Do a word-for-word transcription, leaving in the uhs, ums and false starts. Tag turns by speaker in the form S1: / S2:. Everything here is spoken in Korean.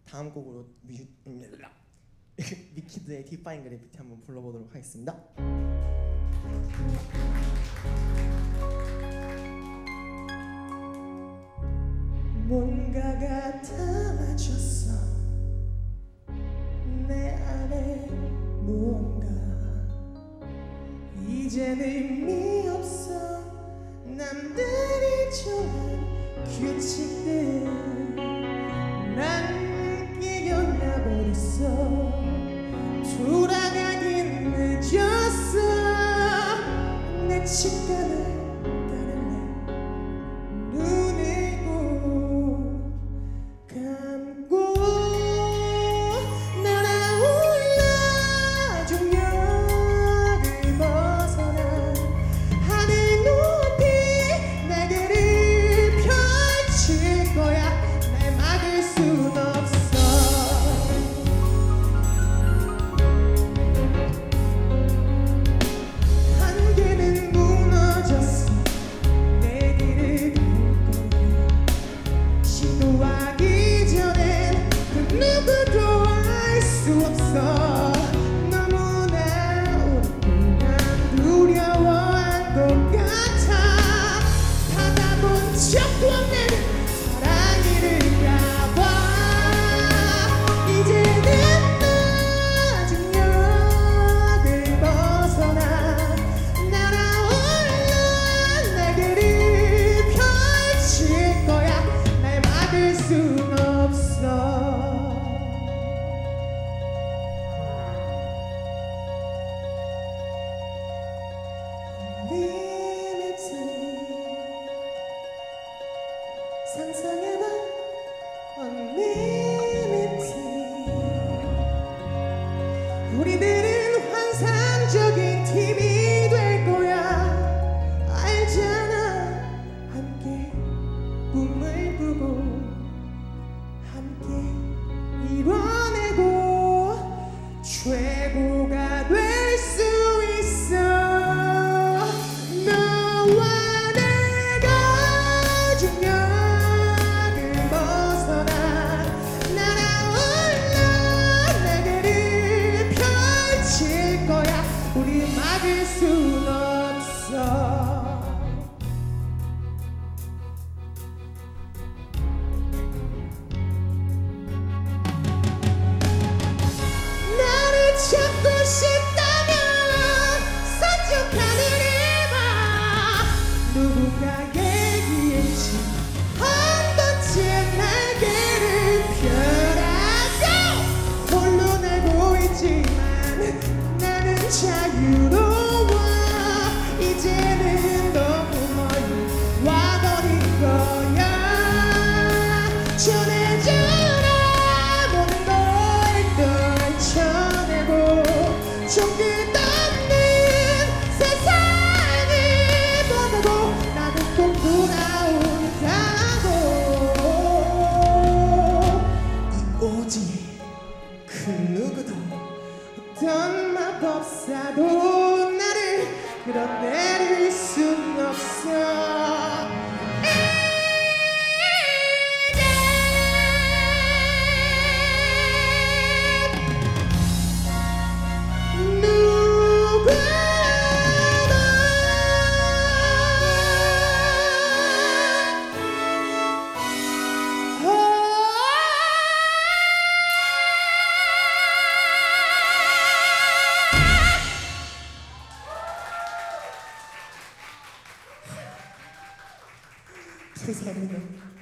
S1: 다음 곡으로 미, 위키드의 디파인 그래피티 한번 불러보도록 하겠습니다. 뭔가가 담아졌어 내 안에 무언가 이제는 의미 없어 남들이 정한 규칙들 난 깨어나 버렸어 돌아가긴 늦었어 내 직감을 상상해봐 Unlimited 우리들은 환상적인 팀이 될 거야 알잖아 함께 꿈을 꾸고 함께 이뤄내고 최고가 될 수 있어 너와 내가 중요한 막을 순 없어 나를 찾고 싶다면 서쪽 하늘을 봐 누군가 얘기했지 한 번쯤 날개를 펴라고 홀로 날고 있지만 나는 자유로워 이제는 너무 멀리 와버린 거야 전해져라 모든 걸 떨쳐내고 좀 끝없는 세상을 보내고 나는 꼭 돌아온다고 오직 그 누구도 어떤 마법사도 나를 끌어내릴 순 없어 죄송합니다.